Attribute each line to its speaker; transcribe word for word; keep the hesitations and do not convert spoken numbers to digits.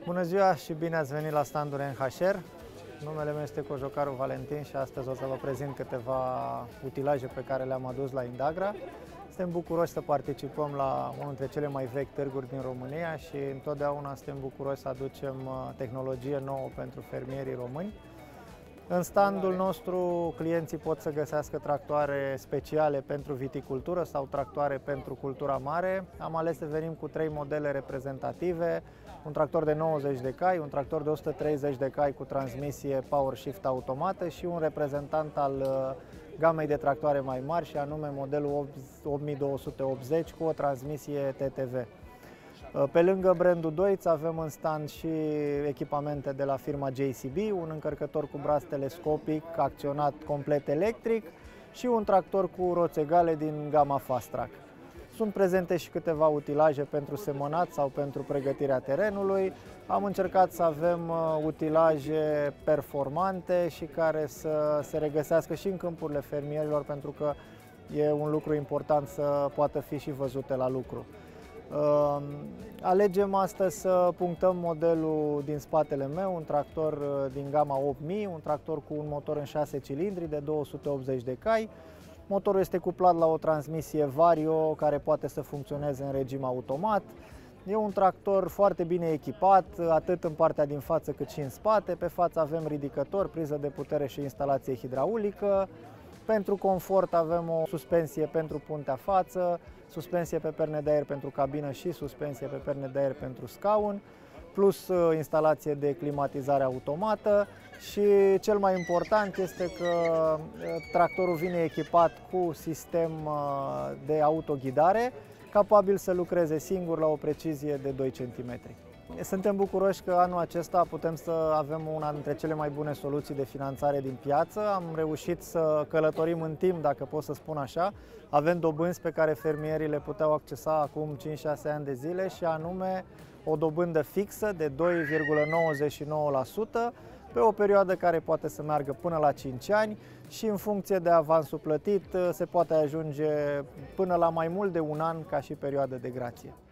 Speaker 1: Bună ziua și bine ați venit la standul N H R. Numele meu este Cojocaru Valentin și astăzi o să vă prezint câteva utilaje pe care le-am adus la Indagra. Suntem bucuroși să participăm la unul dintre cele mai vechi târguri din România și întotdeauna suntem bucuroși să aducem tehnologie nouă pentru fermierii români. În standul nostru, clienții pot să găsească tractoare speciale pentru viticultură sau tractoare pentru cultura mare. Am ales să venim cu trei modele reprezentative, un tractor de nouăzeci de cai, un tractor de o sută treizeci de cai cu transmisie Power Shift automată și un reprezentant al gamei de tractoare mai mari, și anume modelul opt mii două sute optzeci cu o transmisie T T V. Pe lângă brandul Deutz avem în stand și echipamente de la firma J C B, un încărcător cu braț telescopic acționat complet electric și un tractor cu roți egale din gama Fastrac. Sunt prezente și câteva utilaje pentru semănat sau pentru pregătirea terenului. Am încercat să avem utilaje performante și care să se regăsească și în câmpurile fermierilor, pentru că e un lucru important să poată fi și văzute la lucru. Alegem astăzi să punctăm modelul din spatele meu, un tractor din gama opt mii, un tractor cu un motor în șase cilindri de două sute optzeci de cai. Motorul este cuplat la o transmisie Vario care poate să funcționeze în regim automat. E un tractor foarte bine echipat, atât în partea din față cât și în spate. Pe față avem ridicător, priză de putere și instalație hidraulică. Pentru confort avem o suspensie pentru puntea față, suspensie pe perne de aer pentru cabină și suspensie pe perne de aer pentru scaun, plus instalație de climatizare automată și cel mai important este că tractorul vine echipat cu sistem de autoghidare, capabil să lucreze singur la o precizie de doi centimetri. Suntem bucuroși că anul acesta putem să avem una dintre cele mai bune soluții de finanțare din piață. Am reușit să călătorim în timp, dacă pot să spun așa. Avem dobânzi pe care fermierii le puteau accesa acum cinci șase ani de zile, și anume o dobândă fixă de doi virgulă nouăzeci și nouă la sută pe o perioadă care poate să meargă până la cinci ani și în funcție de avansul plătit se poate ajunge până la mai mult de un an ca și perioadă de grație.